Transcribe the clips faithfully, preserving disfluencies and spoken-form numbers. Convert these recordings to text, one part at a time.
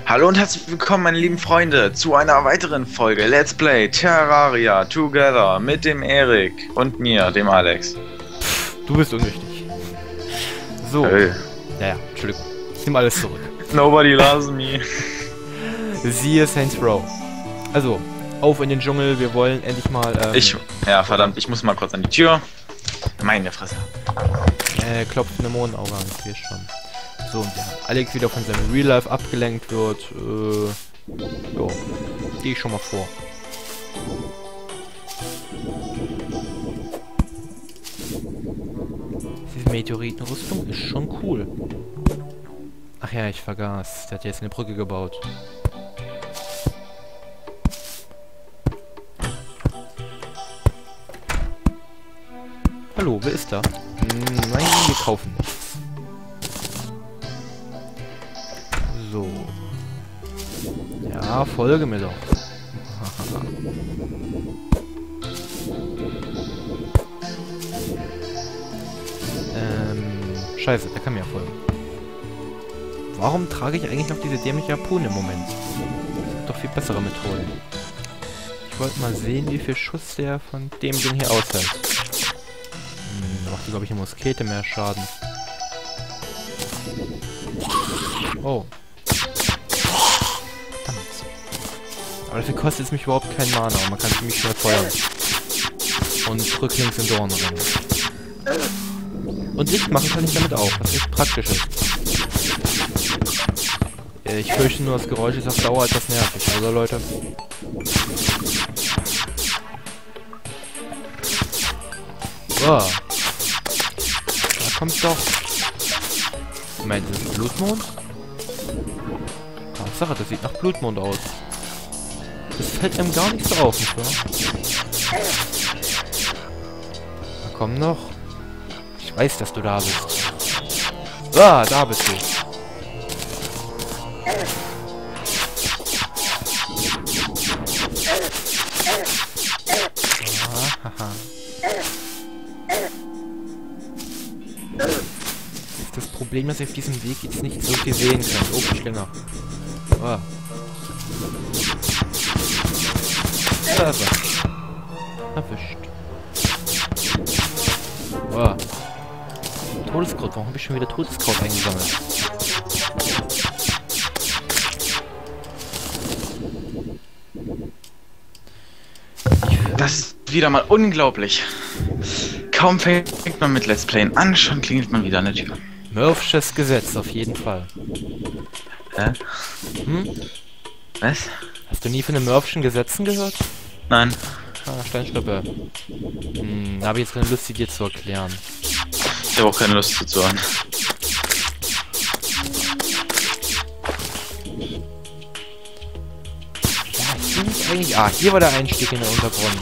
Hallo und herzlich willkommen, meine lieben Freunde, zu einer weiteren Folge Let's Play Terraria Together mit dem Erik und mir, dem Alex. Du bist unwichtig. So. Hey. Naja, Entschuldigung. Ich nehme alles zurück. Nobody loves me. Siehe Saints Row. Also, auf in den Dschungel, wir wollen endlich mal... Ähm, ich... Ja, verdammt, ich muss mal kurz an die Tür. Meine Fresse. Äh, klopft eine Mondauge an, ich weiß schon. So, und ja, Alex wieder von seinem Real Life abgelenkt wird, äh... Jo, gehe ich schon mal vor. Diese Meteoritenrüstung ist schon cool. Ach ja, ich vergaß. Der hat jetzt eine Brücke gebaut. Hallo, wer ist da? Hm, nein, wir kaufen nichts. So. Ja, folge mir doch. ähm, scheiße, der kann mir ja folgen. Warum trage ich eigentlich noch diese dämliche Harpune im Moment? Es gibt doch viel bessere Methoden. Ich wollte mal sehen, wie viel Schuss der von dem Ding hier aushält. Hm, macht, glaube ich, eine Muskete mehr Schaden. Oh. Verdammt. Aber dafür kostet es mich überhaupt kein Mana und man kann ziemlich schnell feuern. Und rücklings in Dorn rennen. Und Licht machen kann ich damit auch, was echt praktisch ist. Ich fürchte nur, das Geräusch ist auf Dauer etwas nervig, oder Leute? So. Da kommt doch... Moment, ist das Blutmond? Tatsache, das sieht nach Blutmond aus. Das fällt einem gar nicht so auf, nicht wahr? Da komm noch. Ich weiß, dass du da bist. Ah, da bist du. Das Problem, dass ich auf diesem Weg jetzt nicht so viel sehen kann. Oh, ich länger. Oh. Also. Erwischt. Oh. Todeskraut. Warum habe ich schon wieder Todeskraut eingesammelt? Das ist wieder mal unglaublich. Kaum fängt man mit Let's Playen an, schon klingelt man wieder an der Tür. Murphsches Gesetz, auf jeden Fall. Hä? Hm? Was? Hast du nie von den Murphschen Gesetzen gehört? Nein. Ah, Steinschrippe. Hm, da habe ich jetzt keine Lust, die dir zu erklären. Ich habe auch keine Lust dazu an. Was bin ich eigentlich? Ah, hier war der Einstieg in den Untergrund.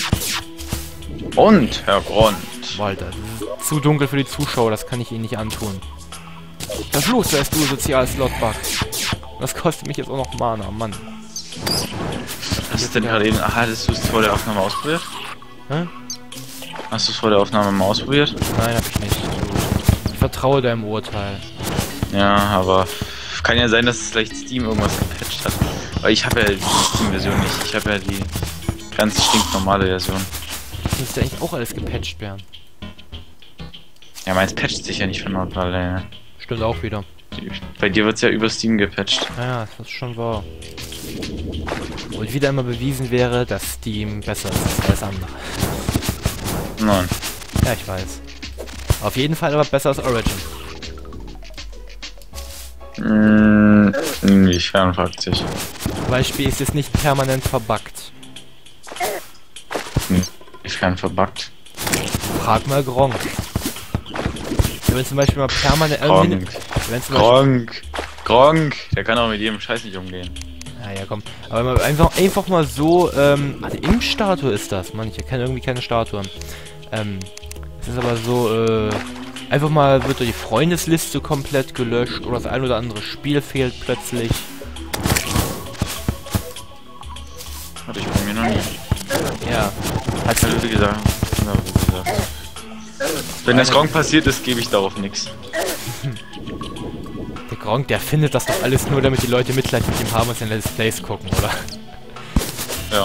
Und, Herr Grund. Walter, das ist zu dunkel für die Zuschauer, das kann ich ihnen nicht antun. Was los wärst du, Sozial-Slotbug? Das kostet mich jetzt auch noch Mana, Mann. Hast du denn gerade eben... Ach, hattest du es vor der Aufnahme ausprobiert? Hä? Hast du es vor der Aufnahme mal ausprobiert? Nein, hab ich nicht. Ich vertraue deinem Urteil. Ja, aber... Kann ja sein, dass vielleicht Steam irgendwas gepatcht hat. Weil ich habe ja die Steam-Version nicht. Ich habe ja die ganz stinknormale Version. Das müsste eigentlich auch alles gepatcht werden. Ja, meins patcht sich ja nicht von Nord, weil... Äh, Stimmt auch wieder. bei dir wird es ja über Steam gepatcht. Ja, das ist schon wahr. Und wieder einmal bewiesen wäre, dass Steam besser ist als alles andere. Nein. Ja, ich weiß. Auf jeden Fall aber besser als Origin. Mmh, inwiefern, fragt sich. Zum Beispiel ist es nicht permanent verbuggt. Inwiefern verbuggt? Frag mal Gronk. Wenn zum Beispiel mal permanent... Gronk. Wenn zum Gronk. Gronk. Der kann auch mit jedem Scheiß nicht umgehen. Ja, ja, komm. Aber mal einfach, einfach mal so, ähm... Eine Impfstatue ist das. Mann, ich erkenne irgendwie keine Statuen. Ähm... Es ist aber so, äh... Einfach mal wird die Freundesliste komplett gelöscht oder das ein oder andere Spiel fehlt plötzlich. Hatte ich bei mir noch nie. Ja. Hat halt wie gesagt. Ja, wie gesagt. Wenn das Gronk passiert ist, gebe ich darauf nichts. Gronk, der findet das doch alles nur, damit die Leute Mitleid mit ihm haben und seine Let's Plays gucken, oder? Ja.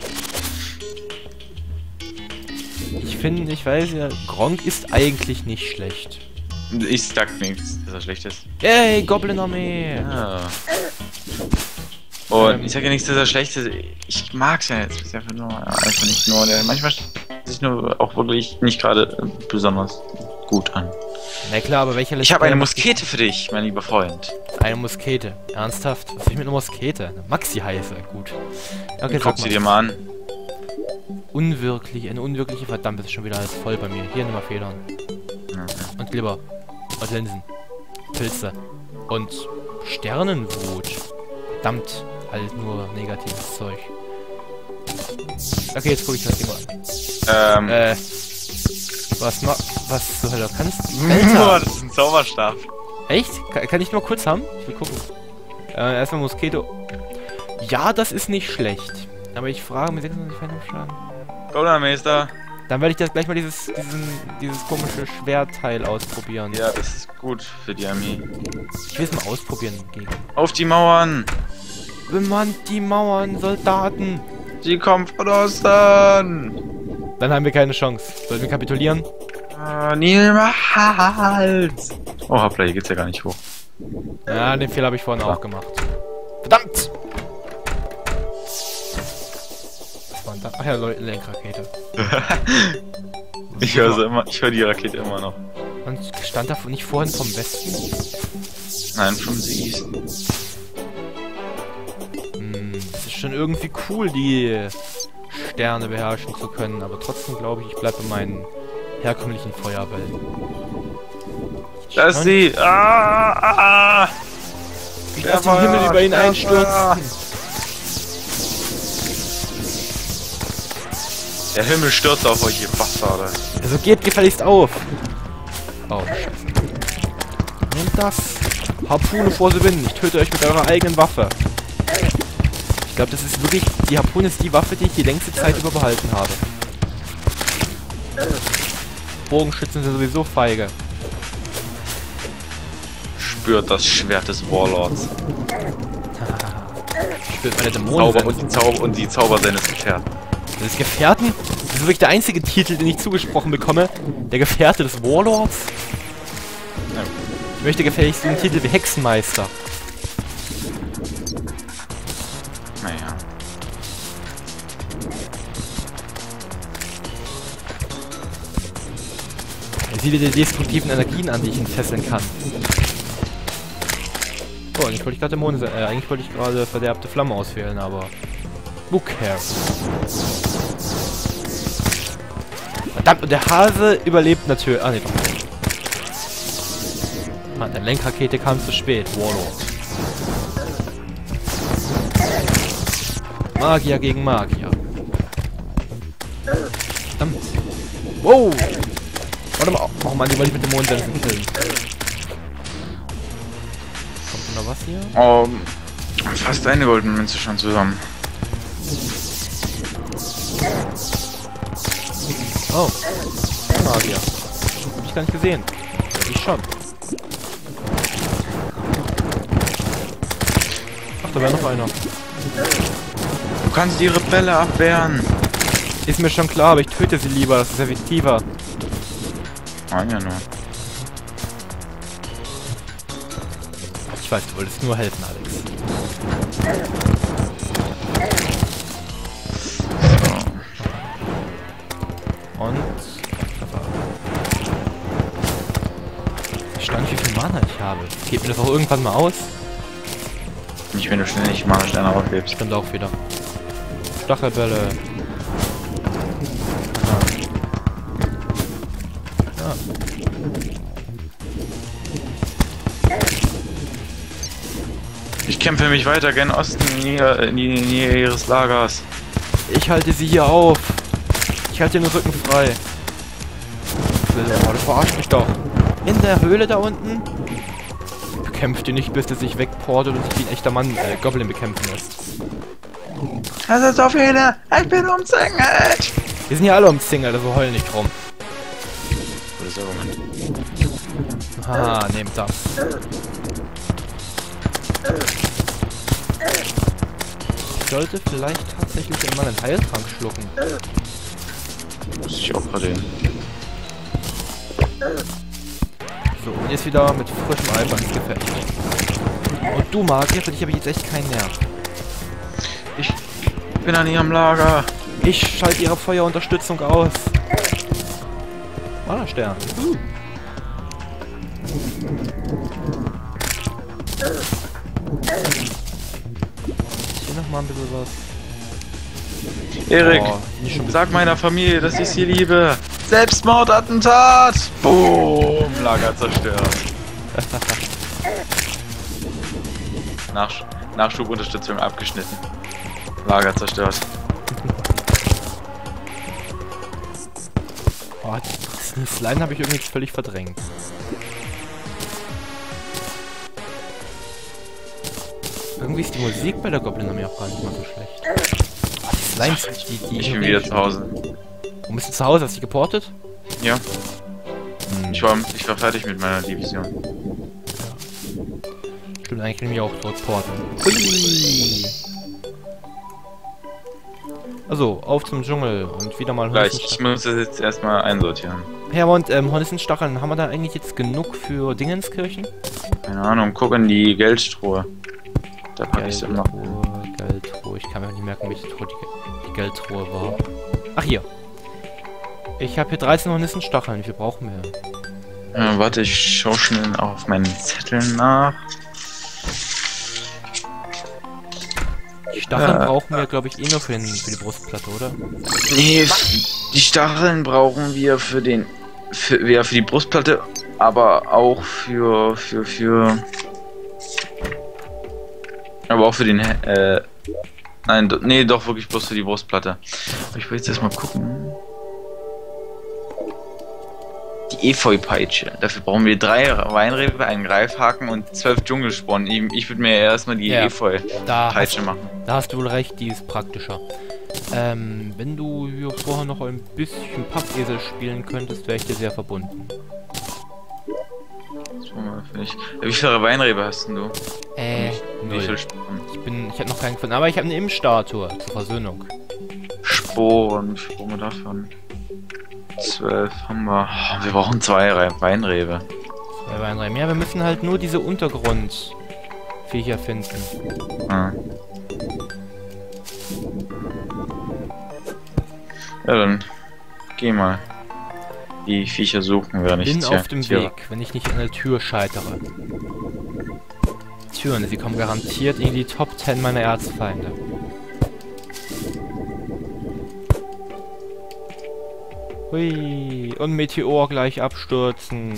Ich finde, ich weiß ja, Gronk ist eigentlich nicht schlecht. Ich sag nichts, dass er schlecht ist. Ey, Goblin-Armee! Ja. Und ähm, ich sag ja nichts, dass er schlecht ist. Ich mag's ja jetzt. Ist einfach nur einfach nicht nur. Der manchmal stellt sich nur auch wirklich nicht gerade besonders gut an. Na klar, aber welcher Let's Ich habe eine Player Muskete für dich, mein lieber Freund. Eine Muskete. Ernsthaft? Was will ich mit einer Muskete? Eine Maxi heiße. Gut. Okay, Guck sie dir mal an. Unwirklich, eine unwirkliche, verdammt, ist schon wieder alles voll bei mir. Hier nochmal Federn. Mhm. Und Glibber. Und Linsen. Pilze. Und Sternenwut. Verdammt. Alles nur negatives Zeug. Okay, jetzt guck ich das Ding mal an. Ähm. Äh. Was ma... Was zur Hölle kannst du? Alter, das ist ein Zauberstab. Echt? Kann, kann ich nur kurz haben? Ich will gucken. Äh, erstmal Mosquito. Ja, das ist nicht schlecht. Aber ich frage mich sechsundzwanzig Phantom-Schaden. Goldermeister. Dann werde ich das gleich mal dieses, diesen, dieses komische Schwertteil ausprobieren. Ja, das ist gut für die Armee. Ich will es mal ausprobieren gegen. Auf die Mauern! Bemannt die Mauern, Soldaten! Sie kommen von Osten! Dann haben wir keine Chance. Sollten wir kapitulieren? Ah, niemals! Oh, hoppla, hier geht's ja gar nicht hoch. Ja, den Fehler habe ich vorhin auch gemacht. Verdammt! Was war denn da? Ach ja, Leute, Lenkrakete. Ich höre sie immer, ich höre die Rakete immer noch. Und stand da nicht vorhin vom Westen? Nein, vom Süden. Hm, es ist schon irgendwie cool, die Sterne beherrschen zu können, aber trotzdem glaube ich, ich bleibe bei meinen herkömmlichen Feuerbällen. Da ist sie! Ah, ah, ah. Ich lasse den Himmel über ihn einstürzen. Der Himmel stürzt auf euch, ihr Bastarde. Also geht gefälligst auf. Oh, scheiße. Nehmt das. Harpune vor the Wind. Ich töte euch mit eurer eigenen Waffe. Ich glaube, das ist wirklich... Die Harpune ist die Waffe, die ich die längste Zeit über behalten habe. Bogenschützen sind sowieso feige. Spürt das Schwert des Warlords. Spürt meine Dämonen. Zauber und die Zauber und die Zauber seines Gefährten. Des Gefährten? Das ist wirklich der einzige Titel, den ich zugesprochen bekomme. Der Gefährte des Warlords? Ja. Ich möchte gefälligst den Titel wie Hexenmeister. Naja. Er sieht die destruktiven Energien an, die ich entfesseln kann. Oh, eigentlich wollte ich gerade Dämonen, äh, eigentlich wollte ich gerade verderbte Flamme auswählen, aber... Who cares? Verdammt, und der Hase überlebt natürlich... Ah, ne, doch. Mann, der Lenkrakete kam zu spät. Warlord. Magier gegen Magier. Verdammt. Wow! Warte mal. Oh Mann, die wollte ich mit dem Mondsensen killen. Kommt denn noch was hier? Oh, fast eine goldene Münze schon zusammen. Oh. Magier. Hab ich gar nicht gesehen. Ich schon. Ach, da wäre noch einer. Du kannst die Rebelle abwehren. Ist mir schon klar, aber ich töte sie lieber. Das ist effektiver. Nein, ja nur. Ich weiß, du wolltest nur helfen, Alex. Und... Ich stand, wie viel Mana ich habe. Geht mir das auch irgendwann mal aus? Nicht, wenn du schnell nicht mal Sterne aufhebst. Stimmt auch wieder. Stachelbälle. Aha. Ja. Ich kämpfe mich weiter gen Osten in die, in die Nähe ihres Lagers. Ich halte sie hier auf. Ich halte den Rücken frei. Oh, das verarscht mich doch. In der Höhle da unten? Bekämpft ihr nicht, bis er sich wegportet und sich wie ein echter Mann, äh, Goblin bekämpfen lässt. Das ist so viele! Ich bin umzingelt! Wir sind hier alle umzingelt, also heul nicht rum. Oder so, Mann. Haha, nehmt das. Ich sollte vielleicht tatsächlich mal einen Heiltrank schlucken. Muss ich auch gerade hin. So, und jetzt wieder mit frischem Alpha ins Gefecht. Und du, Magier, für dich habe ich jetzt echt keinen Nerv. Ich bin an ihrem Lager. Ich schalte ihre Feuerunterstützung aus. Mana-Stern. Uh. Hier nochmal ein bisschen was. Erik, Oh, nicht schon sag meiner Familie, dass ich sie liebe. Selbstmordattentat! Boom! Lager zerstört. Nach Nachschubunterstützung abgeschnitten. Lager zerstört. Oh, diesen Slime habe ich irgendwie völlig verdrängt. Irgendwie ist die Musik bei der Goblin-Armee auch gar nicht mal so schlecht. Oh, die Slimes, die, die... Ich bin wieder zu Hause. Wo bist du zu Hause? Hast du dich geportet? Ja. Hm. Ich war, ich war fertig mit meiner Division. Stimmt, eigentlich kann ich mich auch dort porten. Hui. Also, auf zum Dschungel und wieder mal Gleich, ich muss das jetzt erstmal einsortieren. Ja, und ähm, Hornissenstacheln, haben wir da eigentlich jetzt genug für Dingenskirchen? Keine Ahnung, guck in die Geldstruhe. Da pack ich immer. Geldtruhe, Geldtruhe. Ich kann mir nicht merken, welche Truhe die, die Geldtruhe war. Ach, hier. Ich habe hier dreizehn Hornissenstacheln. Wie viel brauchen wir? Äh, warte, ich schau schnell auf meinen Zetteln nach. Die Stacheln Äh, brauchen wir, glaube ich, eh nur für, den, für die Brustplatte, oder? Nee, die Stacheln brauchen wir für den. Für, ja, für die Brustplatte, aber auch für. für. für. Aber auch für den. Äh. Nein, do, nee, doch wirklich bloß für die Brustplatte. Aber ich will jetzt erstmal gucken. Die Efeu-Peitsche. Dafür brauchen wir drei Weinrebe, einen Greifhaken und zwölf Dschungelsporen. Ich, ich würde mir erstmal die Ja, Efeu-Peitsche machen. Da hast du wohl recht, die ist praktischer. Ähm, wenn du hier vorher noch ein bisschen Pappesel spielen könntest, wäre ich dir sehr verbunden. Wie viele Weinrebe hast denn du? Äh, Wie null. viele Sporen? Ich bin, ich habe noch keinen gefunden, aber ich habe eine Impfstatue zur Versöhnung. Sporen, wie viel brauchen wir davon? Zwölf haben wir. Oh, wir brauchen zwei Re Weinrebe. Zwei Weinreben. Ja, wir müssen halt nur diese Untergrundviecher finden. Ah. Ja, dann geh mal. Die Viecher suchen wir nicht. Bin auf dem Weg, wenn ich nicht an der Tür scheitere. Türen, sie kommen garantiert in die Top zehn meiner Erzfeinde. Hui, und Meteor gleich abstürzen.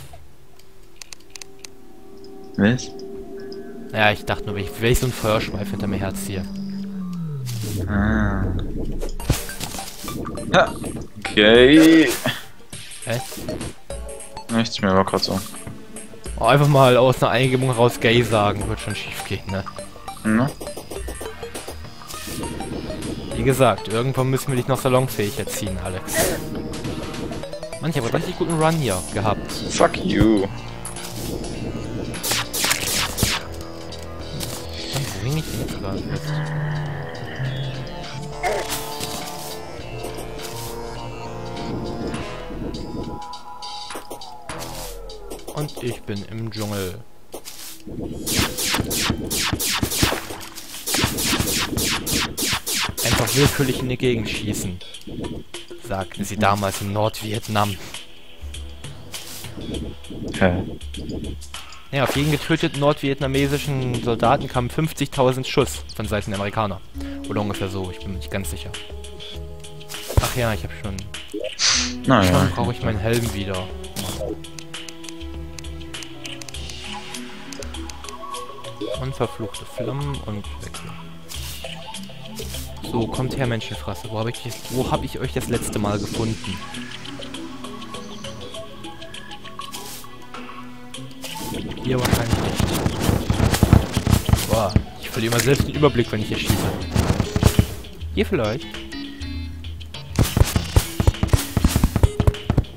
Was? Ja, ich dachte nur, wenn ich, wenn ich so einen Feuerschweif hinter mir herziehe. Ah. Ja. Okay. Hä? Nichts mehr, war gerade so. Oh, einfach mal aus einer Eingebung raus gay sagen, wird schon schief gehen, ne? Ne? Wie gesagt, irgendwann müssen wir dich noch salonfähig erziehen, Alex. Mann, ich habe einen richtig guten Run hier gehabt. Fuck you. Mann, wo hing ich denn jetzt gerade fest? Und ich bin im Dschungel. Einfach willkürlich in die Gegend schießen, sagten sie damals in Nordvietnam. Okay. Ja, auf jeden getöteten nordvietnamesischen Soldaten kamen fünfzigtausend Schuss von Seiten der Amerikaner. Oder ungefähr so, ich bin mir nicht ganz sicher. Ach ja, ich habe schon... Naja. Schon brauche ich meinen Helm wieder. Unverfluchte Flammen und weg. So, kommt her, Menschenfrasse. Wo habe ich, wo hab ich euch das letzte Mal gefunden? Hier wahrscheinlich nicht. Boah, ich verliere mal selbst den Überblick, wenn ich hier schieße. Hier vielleicht?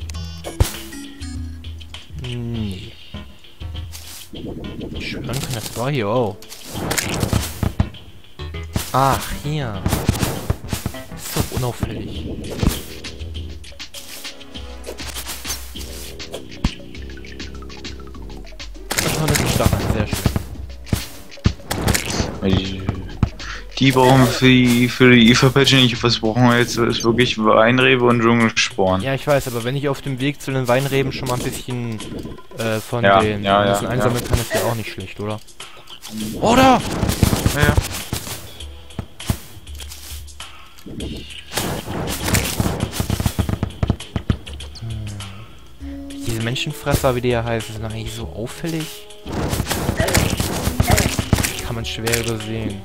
Nee. Ich schwören kann, das Was war hier? Oh. Ach, hier. Ist doch unauffällig. Das ist ein Stachel, sehr schön. Die, die brauchen für die, für die I V A-Patch nicht. Was brauchen wir jetzt? Ist wirklich Weinrebe und Dschungelsporn. Ja, ich weiß, aber wenn ich auf dem Weg zu den Weinreben schon mal ein bisschen äh, von Ja, den ja, ja, Nüssen einsammeln ja. kann, ist ja auch nicht schlecht, oder? Oder? Ja, ja. Diese Menschenfresser, wie die ja heißen, sind eigentlich so auffällig. Kann man schwer übersehen.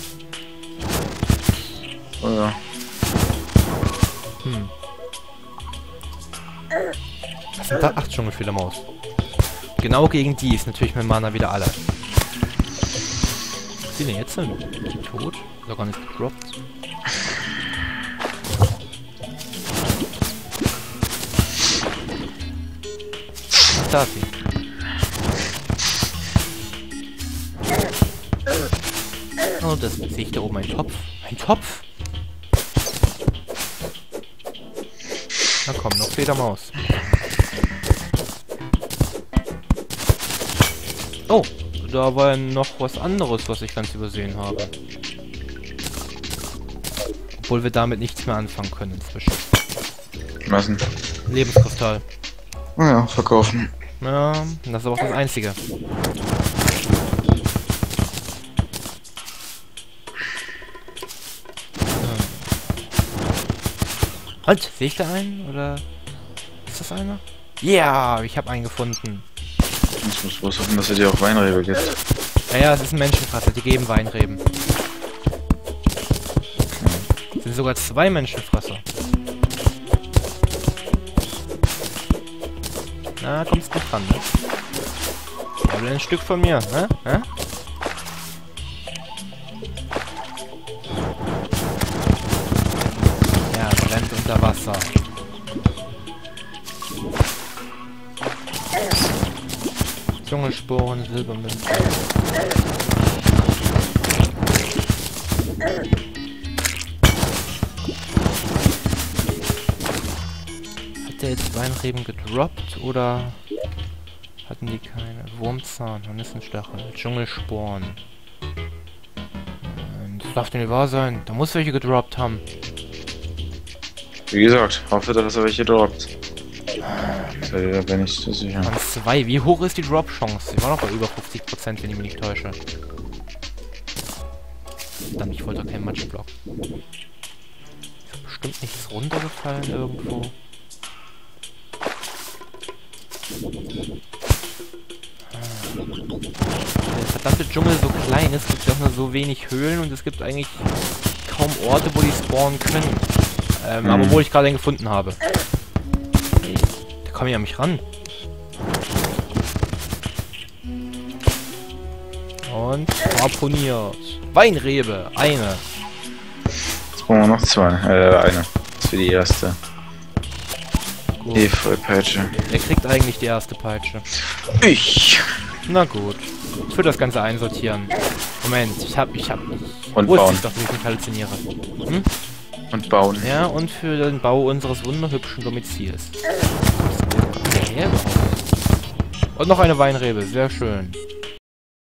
Oh, ja. Hm. Was sind da? Ach, Dschungelfledermaus. Genau gegen die ist natürlich mein Mana wieder alle. Was sind denn jetzt denn? Ist die tot? Oder gar nicht gedroppt? Da ist sie. Oh, das sehe ich da oben. Ein Topf. Ein Topf? Na komm, noch Fledermaus. Oh, da war noch was anderes, was ich ganz übersehen habe. Obwohl wir damit nichts mehr anfangen können inzwischen. Was denn? Lebenskristall. Naja, verkaufen. Ja, das ist aber auch das Einzige. Halt, sehe ich da einen? Oder ist das einer? Ja, yeah, ich habe einen gefunden. Ich muss bloß hoffen, dass es dir auch Weinrebe gibt. Naja, es ist ein Menschenfresser, die geben Weinreben. Es sind sogar zwei Menschenfresser. Na, kommst nicht ran, ne? Ja, will ein Stück von mir, ne? Hä? Ja, brennt unter Wasser. Dschungelsporen, Silbermünze. Hat der jetzt Weinreben gedroppt oder hatten die keine? Wurmzahn, Hornissenstachel, Dschungelsporen. Ähm, Das darf doch nicht wahr sein. Da muss welche gedroppt haben. Wie gesagt, hoffe, dass er welche droppt. Da bin ich so sicher. An zwei. Wie hoch ist die Drop-Chance? Die war noch bei über fünfzig Prozent, wenn ich mich nicht täusche. Verdammt, ich wollte doch keinen Matschblock. Ist bestimmt nichts runtergefallen irgendwo. Der verdammte Dschungel so klein ist, gibt es auch nur so wenig Höhlen und es gibt eigentlich kaum Orte, wo die spawnen können. Ähm, Mhm. aber wo ich gerade einen gefunden habe. Da komme ich an mich ran. Und harponiert. Weinrebe, eine. Jetzt brauchen wir noch zwei. Äh, eine. Das ist für die erste. Gut. Die Vollpeitsche. Wer kriegt eigentlich die erste Peitsche? Ich! Na gut. Ich würde das Ganze einsortieren. Moment, ich hab, ich hab nicht. Und Wusste bauen. ich doch, dass ich mich halluziniere. Hm? Und bauen. Ja, und für den Bau unseres wunderhübschen Domizils. Was ist der her überhaupt? Und noch eine Weinrebe, sehr schön.